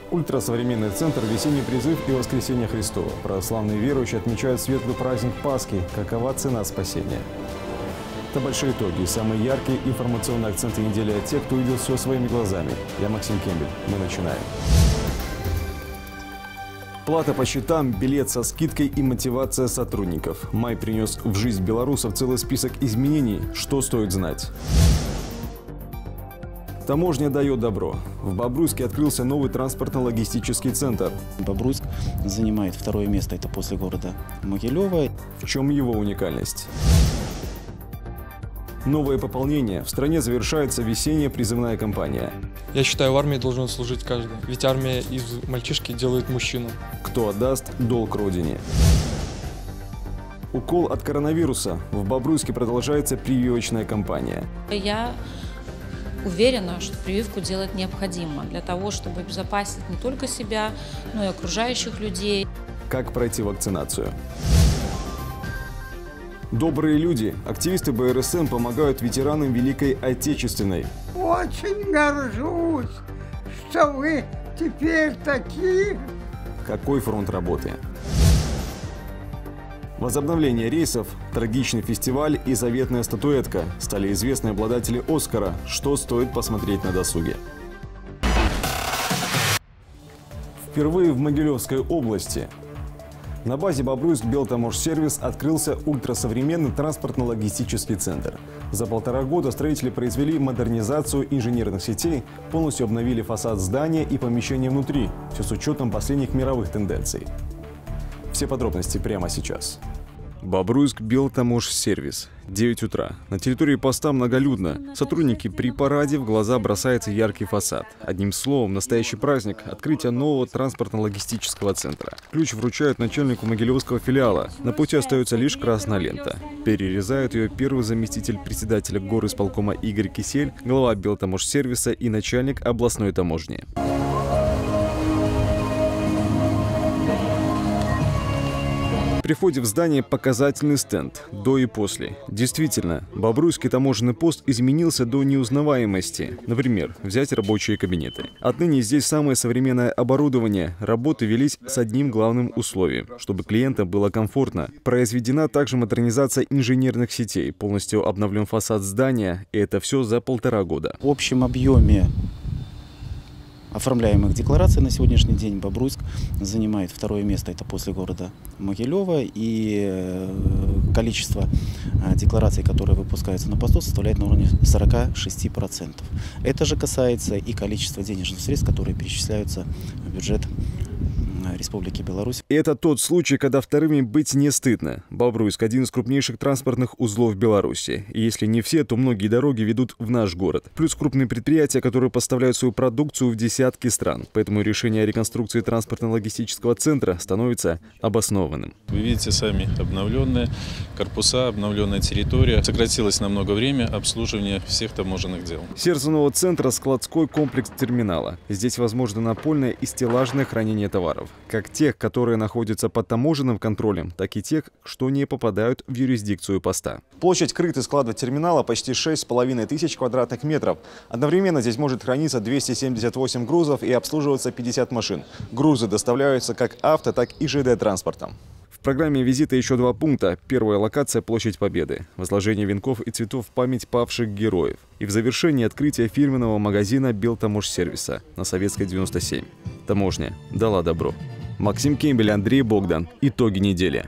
Ультрасовременный центр «Весенний призыв» и «Воскресение Христово». Православные верующие отмечают светлый праздник Пасхи. Какова цена спасения? Это большие итоги и самые яркие информационные акценты недели от тех, кто увидел все своими глазами. Я Максим Кембель. Мы начинаем. Плата по счетам, билет со скидкой и мотивация сотрудников. Май принес в жизнь белорусов целый список изменений. Что стоит знать? Таможня дает добро. В Бобруйске открылся новый транспортно-логистический центр. Бобруйск занимает второе место, это после города Могилева. В чем его уникальность? Новое пополнение. В стране завершается весенняя призывная кампания. Я считаю, в армии должен служить каждый. Ведь армия из мальчишки делает мужчину. Кто отдаст долг родине? Укол от коронавируса. В Бобруйске продолжается прививочная кампания. Я уверена, что прививку делать необходимо для того, чтобы обезопасить не только себя, но и окружающих людей. Как пройти вакцинацию? Добрые люди. Активисты БРСМ помогают ветеранам Великой Отечественной. Очень горжусь, что вы теперь такие. Какой фронт работы? Возобновление рейсов, трагичный фестиваль и заветная статуэтка стали известны обладатели «Оскара». Что стоит посмотреть на досуге? Впервые в Могилевской области. На базе Бобруйск Белтаможсервис открылся ультрасовременный транспортно-логистический центр. За 1,5 года строители произвели модернизацию инженерных сетей, полностью обновили фасад здания и помещения внутри, все с учетом последних мировых тенденций. Все подробности прямо сейчас. Бобруйск Белтаможсервис. 9 утра. На территории поста многолюдно. Сотрудники при параде, в глаза бросается яркий фасад. Одним словом, настоящий праздник – открытие нового транспортно-логистического центра. Ключ вручают начальнику Могилевского филиала. На пути остается лишь красная лента. Перерезает ее первый заместитель председателя горисполкома Игорь Кисель, глава Белтаможсервиса и начальник областной таможни. При входе в здание показательный стенд «До и после». Действительно, Бобруйский таможенный пост изменился до неузнаваемости. Например, взять рабочие кабинеты. Отныне здесь самое современное оборудование. Работы велись с одним главным условием – чтобы клиентам было комфортно. Произведена также модернизация инженерных сетей. Полностью обновлен фасад здания. И это все за 1,5 года. В общем объеме оформляемых деклараций на сегодняшний день Бобруйск занимает второе место, это после города Могилева, и количество деклараций, которые выпускаются на посту, составляет на уровне 46%. Это же касается и количества денежных средств, которые перечисляются в бюджет Республики Беларусь. Это тот случай, когда вторыми быть не стыдно. Бобруйск – один из крупнейших транспортных узлов Беларуси. И если не все, то многие дороги ведут в наш город. Плюс крупные предприятия, которые поставляют свою продукцию в десятки стран. Поэтому решение о реконструкции транспортно-логистического центра становится обоснованным. Вы видите сами обновленные корпуса, обновленная территория. Сократилось намного время обслуживания всех таможенных дел. Сердце нового центра – складской комплекс терминала. Здесь возможно напольное и стеллажное хранение товаров. Как тех, которые находятся под таможенным контролем, так и тех, что не попадают в юрисдикцию поста. Площадь крытых складов терминала почти 6500 квадратных метров. Одновременно здесь может храниться 278 грузов и обслуживаться 50 машин. Грузы доставляются как авто, так и ЖД-транспортом. В программе визита еще 2 пункта. Первая локация – Площадь Победы. Возложение венков и цветов в память павших героев. И в завершении открытие фирменного магазина Белтаможсервиса на Советской 97. Таможня дала добро. Максим Кембель, Андрей Богдан. Итоги недели.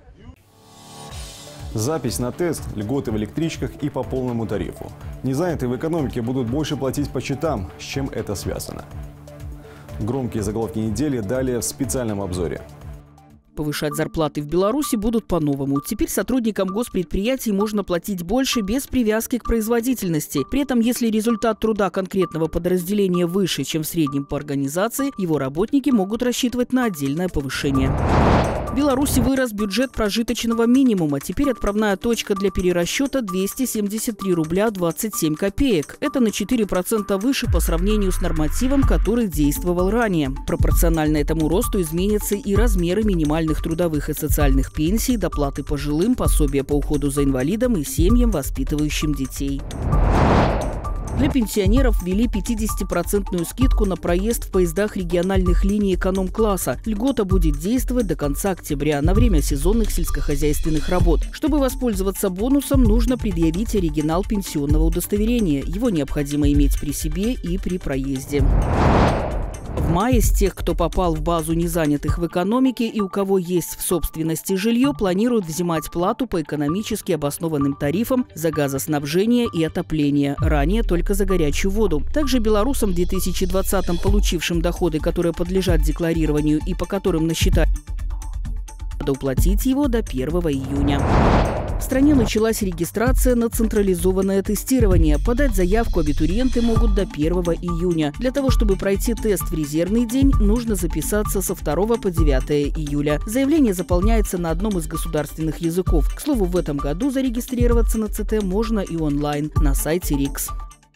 Запись на тест, льготы в электричках и по полному тарифу. Незанятые в экономике будут больше платить по счетам. С чем это связано? Громкие заголовки недели далее в специальном обзоре. Повышать зарплаты в Беларуси будут по-новому. Теперь сотрудникам госпредприятий можно платить больше без привязки к производительности. При этом, если результат труда конкретного подразделения выше, чем в среднем по организации, его работники могут рассчитывать на отдельное повышение. В Беларуси вырос бюджет прожиточного минимума. Теперь отправная точка для перерасчета 273 рубля 27 копеек. Это на 4% выше по сравнению с нормативом, который действовал ранее. Пропорционально этому росту изменятся и размеры минимальных трудовых и социальных пенсий, доплаты пожилым, пособия по уходу за инвалидом и семьям, воспитывающим детей. Для пенсионеров ввели 50% скидку на проезд в поездах региональных линий эконом-класса. Льгота будет действовать до конца октября на время сезонных сельскохозяйственных работ. Чтобы воспользоваться бонусом, нужно предъявить оригинал пенсионного удостоверения. Его необходимо иметь при себе и при проезде. В мае с тех, кто попал в базу незанятых в экономике и у кого есть в собственности жилье, планируют взимать плату по экономически обоснованным тарифам за газоснабжение и отопление. Ранее только за горячую воду. Также белорусам в 2020-м, получившим доходы, которые подлежат декларированию и по которым на счета надо уплатить его до 1 июня. В стране началась регистрация на централизованное тестирование. Подать заявку абитуриенты могут до 1 июня. Для того, чтобы пройти тест в резервный день, нужно записаться со 2 по 9 июля. Заявление заполняется на одном из государственных языков. К слову, в этом году зарегистрироваться на ЦТ можно и онлайн на сайте РИКС.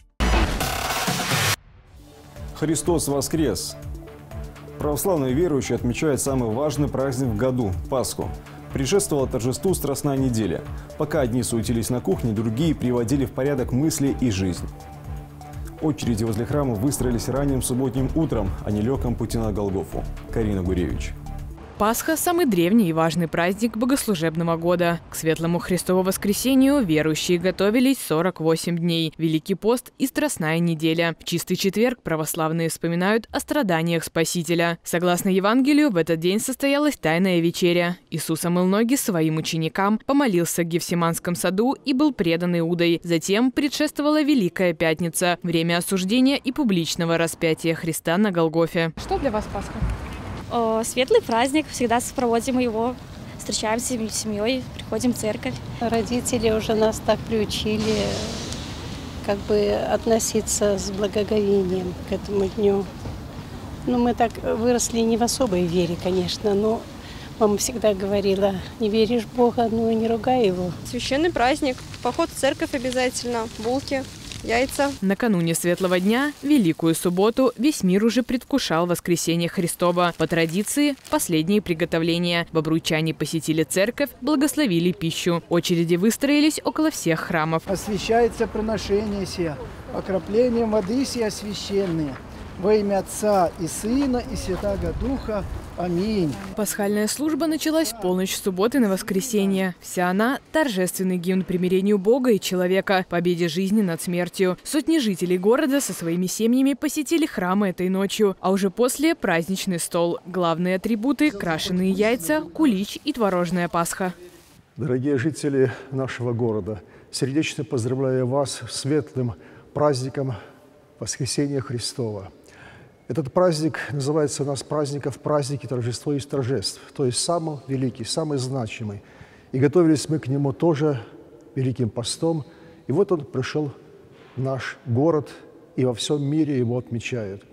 Христос воскрес! Православные верующие отмечают самый важный праздник в году – Пасху. Предшествовало торжеству Страстная неделя. Пока одни суетились на кухне, другие приводили в порядок мысли и жизнь. Очереди возле храма выстроились ранним субботним утром, а нелегком пути на Голгофу. Карина Гуревич. Пасха – самый древний и важный праздник богослужебного года. К светлому Христову воскресению верующие готовились 48 дней. Великий пост и Страстная неделя. В чистый четверг православные вспоминают о страданиях Спасителя. Согласно Евангелию, в этот день состоялась Тайная вечеря. Иисус омыл ноги своим ученикам, помолился в Гефсиманском саду и был предан Иудой. Затем предшествовала Великая Пятница – время осуждения и публичного распятия Христа на Голгофе. Что для вас Пасха? Светлый праздник, всегда проводим его, встречаемся с семьей, приходим в церковь. Родители уже нас так приучили относиться с благоговением к этому дню. Мы так выросли не в особой вере, конечно, но мама всегда говорила: не веришь в Бога, но и не ругай его. Священный праздник, поход в церковь обязательно, булки, яйца. Накануне Светлого дня, Великую субботу, весь мир уже предвкушал воскресение Христова. По традиции, последние приготовления. Бобруйчане посетили церковь, благословили пищу. Очереди выстроились около всех храмов. Освящается приношение сия, окроплением воды сия священные. Во имя Отца и Сына и Святаго Духа. Аминь. Пасхальная служба началась в полночь субботы на воскресенье. Вся она – торжественный гимн примирению Бога и человека, победе жизни над смертью. Сотни жителей города со своими семьями посетили храмы этой ночью. А уже после – праздничный стол. Главные атрибуты – крашеные яйца, кулич и творожная Пасха. Дорогие жители нашего города, сердечно поздравляю вас с светлым праздником Воскресения Христова. Этот праздник называется у нас праздники торжество из торжеств, то есть самый великий, самый значимый. И готовились мы к нему тоже Великим постом. И вот он пришел в наш город, и во всем мире его отмечают.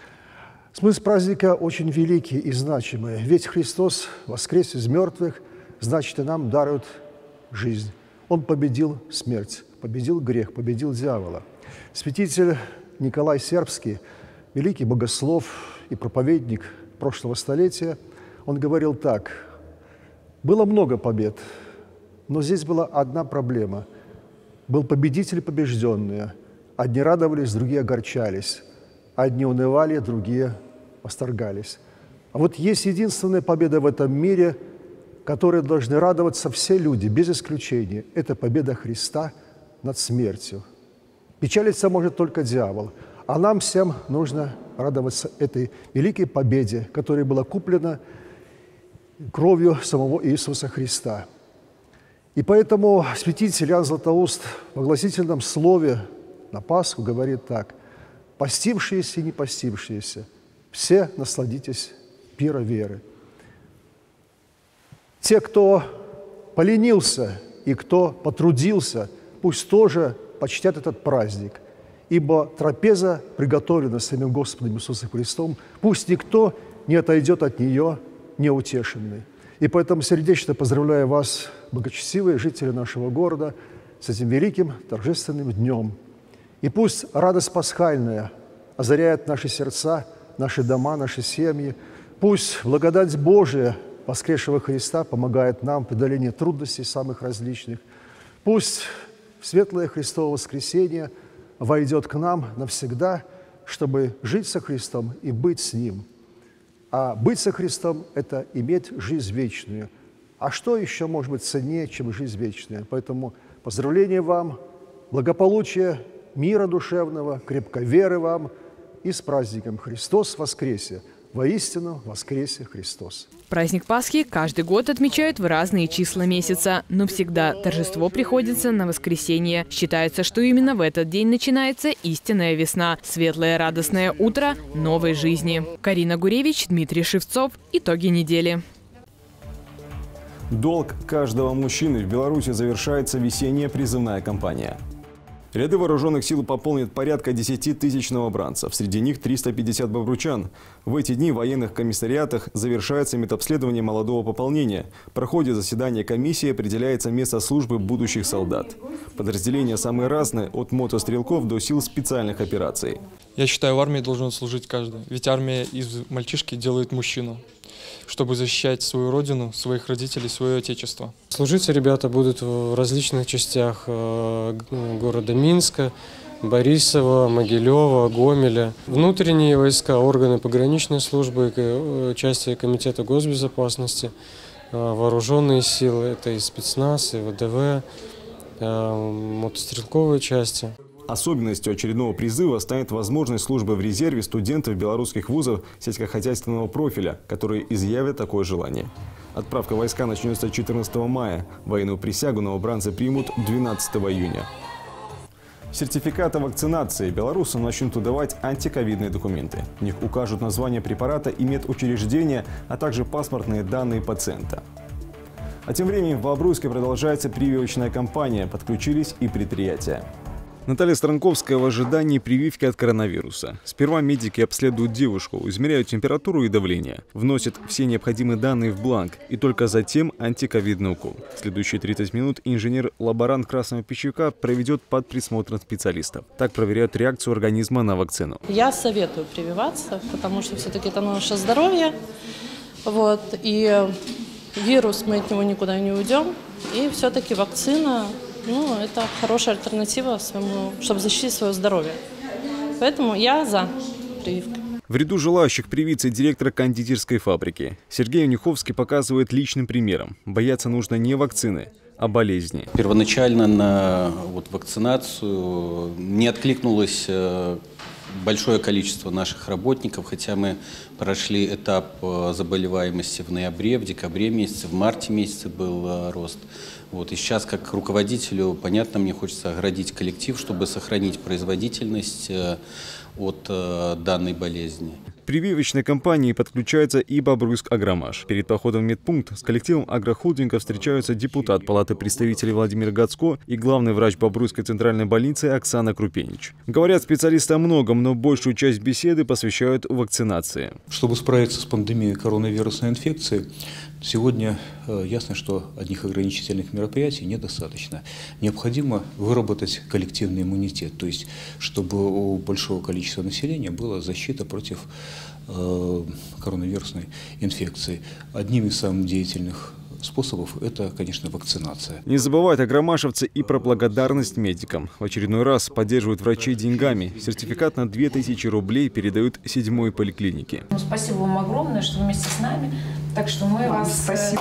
Смысл праздника очень великий и значимый. Ведь Христос воскрес из мертвых, значит, и нам дарует жизнь. Он победил смерть, победил грех, победил дьявола. Святитель Николай Сербский, великий богослов и проповедник прошлого столетия, он говорил так: было много побед, но здесь была одна проблема. Был победитель и побежденные. Одни радовались, другие огорчались. Одни унывали, другие восторгались. А вот есть единственная победа в этом мире, которой должны радоваться все люди, без исключения. Это победа Христа над смертью. Печалиться может только дьявол. А нам всем нужно радоваться этой великой победе, которая была куплена кровью самого Иисуса Христа. И поэтому святитель Иоанн Златоуст в огласительном слове на Пасху говорит так: «Постившиеся и не постившиеся, все насладитесь пира веры». Те, кто поленился и кто потрудился, пусть тоже почтят этот праздник. Ибо трапеза приготовлена самим Господом Иисусом Христом, пусть никто не отойдет от нее неутешенный. И поэтому сердечно поздравляю вас, благочестивые жители нашего города, с этим великим торжественным днем. И пусть радость пасхальная озаряет наши сердца, наши дома, наши семьи. Пусть благодать Божия, воскресшего Христа, помогает нам в преодолении трудностей самых различных. Пусть светлое Христово воскресение войдет к нам навсегда, чтобы жить со Христом и быть с Ним. А быть со Христом – это иметь жизнь вечную. А что еще может быть ценнее, чем жизнь вечная? Поэтому поздравления вам, благополучия, мира душевного, крепкой веры вам и с праздником Христос воскресе! Воистину воскресе Христос! Праздник Пасхи каждый год отмечают в разные числа месяца, но всегда торжество приходится на воскресенье. Считается, что именно в этот день начинается истинная весна, светлое радостное утро новой жизни. Карина Гуревич, Дмитрий Шевцов. Итоги недели. Долг каждого мужчины. В Беларуси завершается весенняя призывная кампания. Ряды вооруженных сил пополнят порядка 10 тысяч новобранцев. Среди них 350 бобручан. В эти дни в военных комиссариатах завершается медобследование молодого пополнения. Проходит заседание комиссии, определяется место службы будущих солдат. Подразделения самые разные, от мотострелков до сил специальных операций. Я считаю, в армии должен служить каждый. Ведь армия из мальчишки делает мужчину, чтобы защищать свою родину, своих родителей, свое отечество. Служить ребята будут в различных частях города Минска, Борисова, Могилева, Гомеля. Внутренние войска, органы пограничной службы, части Комитета госбезопасности, вооруженные силы, это и спецназ, и ВДВ, мотострелковые части. Особенностью очередного призыва станет возможность службы в резерве студентов белорусских вузов сельскохозяйственного профиля, которые изъявят такое желание. Отправка войска начнется 14 мая. Военную присягу новобранцы примут 12 июня. Сертификат о вакцинации белорусам начнут выдавать антиковидные документы. В них укажут название препарата и медучреждения, а также паспортные данные пациента. А тем временем в Бобруйске продолжается прививочная кампания. Подключились и предприятия. Наталья Странковская в ожидании прививки от коронавируса. Сперва медики обследуют девушку, измеряют температуру и давление, вносят все необходимые данные в бланк и только затем антиковидный укол. Следующие 30 минут инженер-лаборант Красного Пищевика проведет под присмотром специалистов. Так проверяют реакцию организма на вакцину. Я советую прививаться, потому что все-таки это наше здоровье. И вирус, мы от него никуда не уйдем. И все-таки вакцина... это хорошая альтернатива, чтобы защитить свое здоровье. Поэтому я за прививку. В ряду желающих привиться директора кондитерской фабрики. Сергей Унюховский показывает личным примером. Бояться нужно не вакцины, а болезни. Первоначально на вакцинацию не откликнулось большое количество наших работников, хотя мы прошли этап заболеваемости в ноябре, в декабре месяце, в марте месяце был рост. И сейчас, как руководителю, понятно, мне хочется оградить коллектив, чтобы сохранить производительность от данной болезни. К прививочной кампании подключается и Бобруйск-Агромаш. Перед походом в медпункт с коллективом агрохолдинга встречаются депутат Палаты представителей Владимир Гацко и главный врач Бобруйской центральной больницы Оксана Крупенич. Говорят специалисты о многом, но большую часть беседы посвящают вакцинации. Чтобы справиться с пандемией коронавирусной инфекции, сегодня ясно, что одних ограничительных мероприятий недостаточно. Необходимо выработать коллективный иммунитет, то есть чтобы у большого количества населения была защита против коронавирусной инфекции. Одним из самых деятельных способов это, конечно, вакцинация. Не забывают агромашевцы и про благодарность медикам. В очередной раз поддерживают врачей деньгами. Сертификат на 2000 рублей передают 7-й поликлинике. Спасибо вам огромное, что вы вместе с нами. Так что мы вас... Спасибо.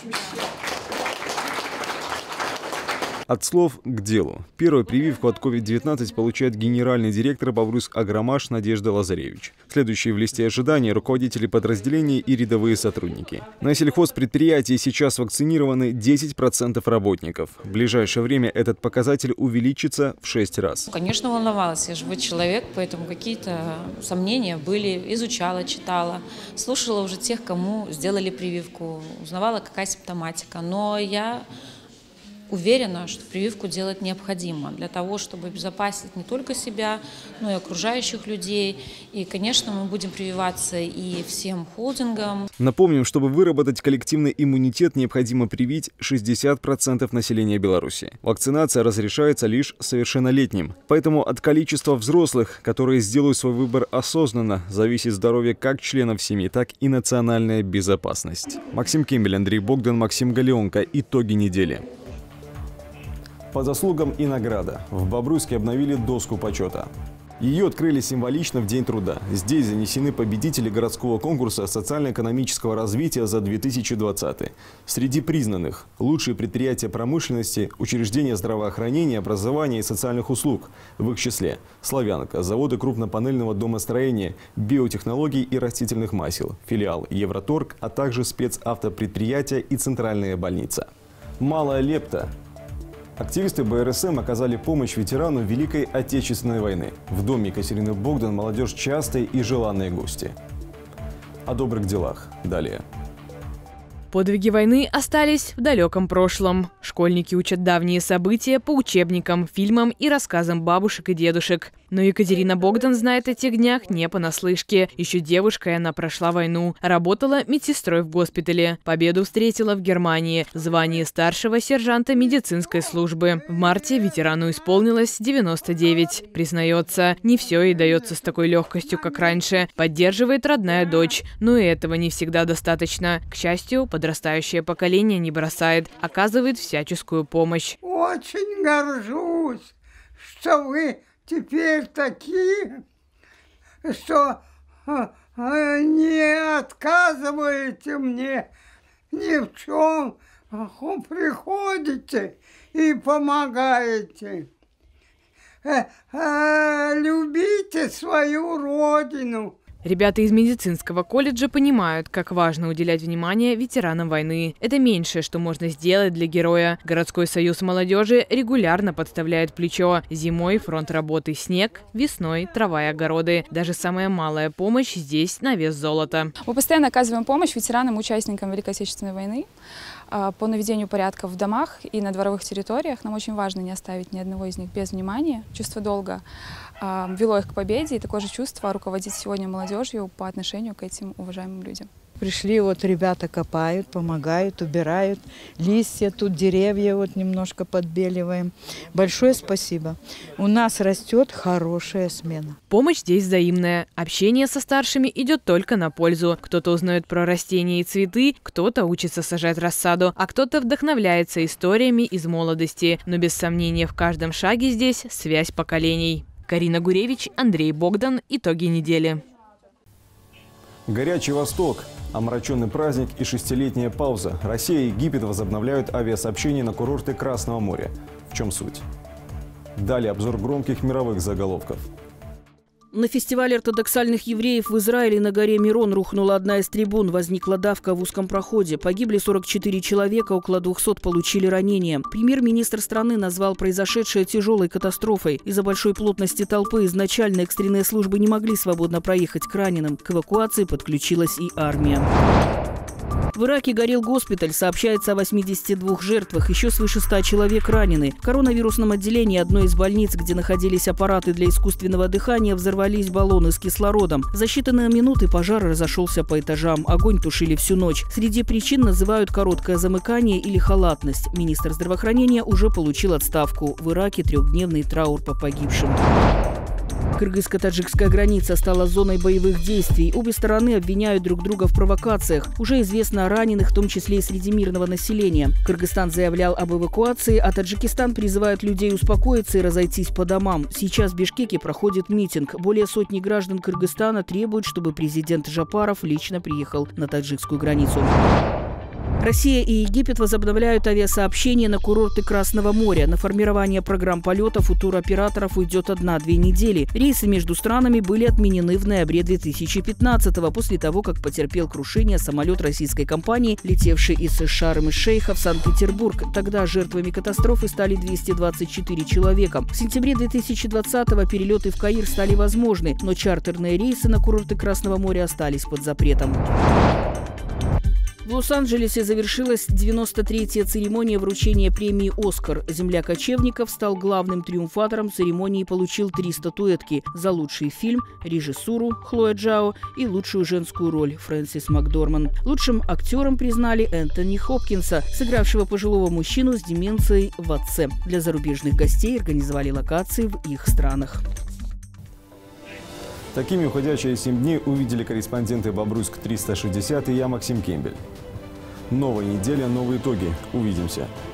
От слов к делу. Первую прививку от COVID-19 получает генеральный директор Бобруйск-Агромаш Надежда Лазаревич. Следующие в листе ожидания – руководители подразделений и рядовые сотрудники. На сельхозпредприятии сейчас вакцинированы 10% работников. В ближайшее время этот показатель увеличится в 6 раз. Конечно, волновалась. Я живой человек, поэтому какие-то сомнения были. Изучала, читала, слушала уже тех, кому сделали прививку, узнавала, какая симптоматика. Но я уверена, что прививку делать необходимо для того, чтобы обезопасить не только себя, но и окружающих людей. И, конечно, мы будем прививаться и всем холдингам. Напомним, чтобы выработать коллективный иммунитет, необходимо привить 60% населения Беларуси. Вакцинация разрешается лишь совершеннолетним. Поэтому от количества взрослых, которые сделают свой выбор осознанно, зависит здоровье как членов семьи, так и национальная безопасность. Максим Кембель, Андрей Богдан, Максим Галеонко. Итоги недели. По заслугам и награда. В Бобруйске обновили доску почета. Ее открыли символично в День труда. Здесь занесены победители городского конкурса социально-экономического развития за 2020. Среди признанных – лучшие предприятия промышленности, учреждения здравоохранения, образования и социальных услуг. В их числе «Славянка», заводы крупнопанельного домостроения, биотехнологий и растительных масел, филиал «Евроторг», а также спецавтопредприятия и центральная больница. Малая лепта. Активисты БРСМ оказали помощь ветерану Великой Отечественной войны. В доме Екатерины Богдан молодежь частые и желанные гости. О добрых делах. Далее. Подвиги войны остались в далеком прошлом. Школьники учат давние события по учебникам, фильмам и рассказам бабушек и дедушек. Но Екатерина Богдан знает о тех днях не понаслышке. Еще девушкой она прошла войну. Работала медсестрой в госпитале. Победу встретила в Германии. Звание старшего сержанта медицинской службы. В марте ветерану исполнилось 99. Признается, не все ей дается с такой легкостью, как раньше. Поддерживает родная дочь. Но и этого не всегда достаточно. К счастью, подрастающее поколение не бросает. Оказывает всяческую помощь. Очень горжусь, что вы теперь такие, что не отказываете мне ни в чем, приходите и помогаете. Любите свою родину. Ребята из медицинского колледжа понимают, как важно уделять внимание ветеранам войны. Это меньшее, что можно сделать для героя. Городской союз молодежи регулярно подставляет плечо. Зимой фронт работы снег, весной трава и огороды. Даже самая малая помощь здесь на вес золота. Мы постоянно оказываем помощь ветеранам и участникам Великой Отечественной войны по наведению порядка в домах и на дворовых территориях. Нам очень важно не оставить ни одного из них без внимания. Чувство долга вело их к победе, и такое же чувство руководить сегодня молодежью по отношению к этим уважаемым людям. Пришли, вот ребята копают, помогают, убирают листья, тут деревья вот немножко подбеливаем. Большое спасибо. У нас растет хорошая смена. Помощь здесь взаимная. Общение со старшими идет только на пользу. Кто-то узнает про растения и цветы, кто-то учится сажать рассаду, а кто-то вдохновляется историями из молодости. Но без сомнения в каждом шаге здесь связь поколений. Карина Гуревич, Андрей Богдан. Итоги недели. Горячий Восток. Омраченный праздник и 6-летняя пауза. Россия и Египет возобновляют авиасообщение на курорты Красного моря. В чем суть? Далее обзор громких мировых заголовков. На фестивале ортодоксальных евреев в Израиле на горе Мирон рухнула одна из трибун. Возникла давка в узком проходе. Погибли 44 человека, около 200 получили ранения. Премьер-министр страны назвал произошедшее тяжелой катастрофой. Из-за большой плотности толпы изначально экстренные службы не могли свободно проехать к раненым. К эвакуации подключилась и армия. В Ираке горел госпиталь. Сообщается о 82 жертвах. Еще свыше 100 человек ранены. В коронавирусном отделении одной из больниц, где находились аппараты для искусственного дыхания, взорвались баллоны с кислородом. За считанные минуты пожар разошелся по этажам. Огонь тушили всю ночь. Среди причин называют короткое замыкание или халатность. Министр здравоохранения уже получил отставку. В Ираке 3-дневный траур по погибшим. Кыргызско-таджикская граница стала зоной боевых действий. Обе стороны обвиняют друг друга в провокациях. Уже известно о раненых, в том числе и среди мирного населения. Кыргызстан заявлял об эвакуации, а Таджикистан призывает людей успокоиться и разойтись по домам. Сейчас в Бишкеке проходит митинг. Более сотни граждан Кыргызстана требуют, чтобы президент Жапаров лично приехал на таджикскую границу. Россия и Египет возобновляют авиасообщение на курорты Красного моря. На формирование программ полетов у туроператоров уйдет 1-2 недели. Рейсы между странами были отменены в ноябре 2015-го, после того, как потерпел крушение самолет российской компании, летевший из Шарм-эль-Шейха в Санкт-Петербург. Тогда жертвами катастрофы стали 224 человека. В сентябре 2020-го перелеты в Каир стали возможны, но чартерные рейсы на курорты Красного моря остались под запретом. В Лос-Анджелесе завершилась 93-я церемония вручения премии «Оскар». «Земля кочевников» стал главным триумфатором церемонии и получил 3 статуэтки за лучший фильм, режиссуру Хлоя Джао и лучшую женскую роль Фрэнсис Макдорманд. Лучшим актером признали Энтони Хопкинса, сыгравшего пожилого мужчину с деменцией в «Отце». Для зарубежных гостей организовали локации в их странах. Такими уходящие 7 дней увидели корреспонденты Бобруйск 360 и я, Максим Кембель. Новая неделя, новые итоги. Увидимся.